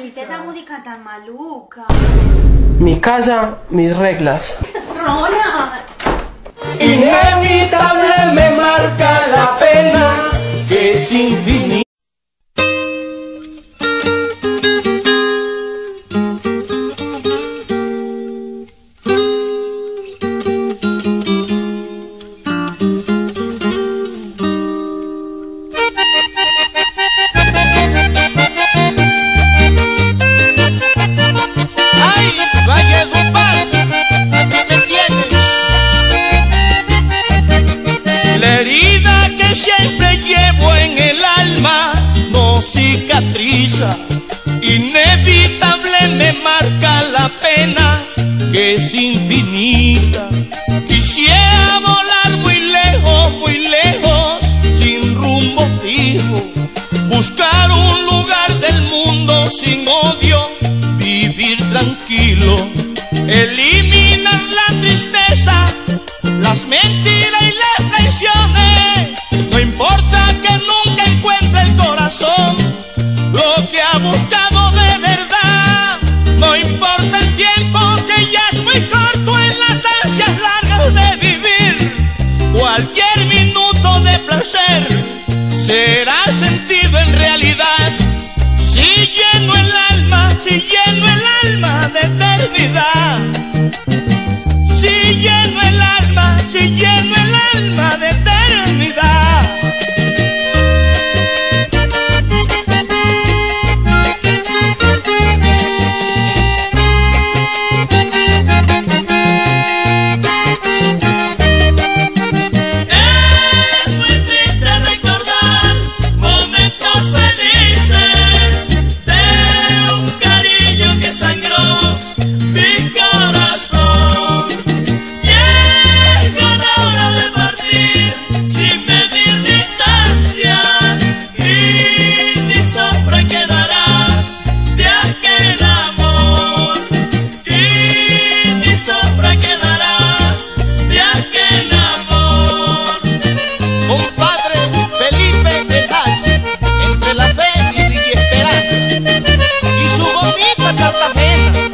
pusiste esa música tan maluca? Mi casa, mis reglas. Ronald. Inevitable me marca la pena que es infinita. La herida que siempre llevo en el alma no cicatriza, inevitable me marca la pena que es infinita. Quisiera volar muy lejos, sin rumbo fijo, buscar un lugar del mundo sin odio, vivir tranquilo, eliminar la tristeza, las mentiras y las traiciones. No importa que nunca encuentre el corazón lo que ha buscado de verdad. No importa el tiempo que ya es muy corto en las ansias largas de vivir. Cualquier minuto de placer será sentido en realidad. Si lleno el alma de eternidad. Si lleno el alma de eternidad. Es muy triste recordar momentos felices de un cariño que sangró mi corazón. Llega la hora de partir sin medir distancias y mi sombra quedará de aquel amor. Y mi sombra quedará de aquel amor. Compadre Felipe Velázquez, entre la fe y esperanza, y su bonita Cartagena.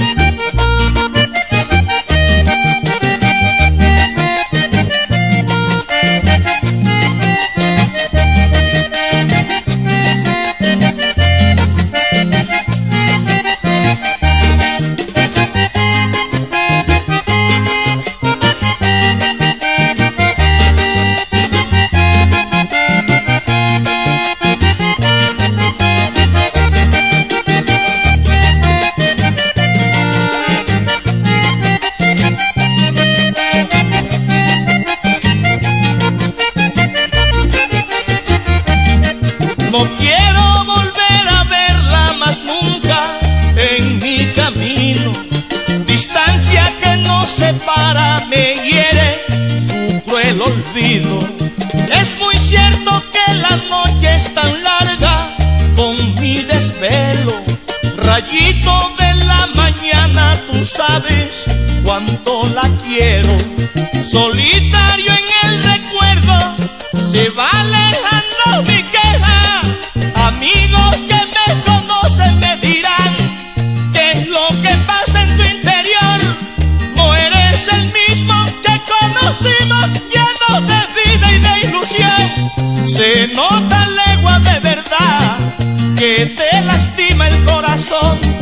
No quiero volver a verla más nunca en mi camino. Distancia que nos separa me hiere su cruel olvido. Es muy cierto que la noche es tan larga con mi desvelo. Rayito de la mañana, tú sabes cuánto la quiero. Solitario en el recuerdo se va alejando mi queja. Amigos que me conocen me dirán qué es lo que pasa en tu interior. No eres el mismo que conocimos, lleno de vida y de ilusión. Se nota legua de verdad que te lastima el corazón.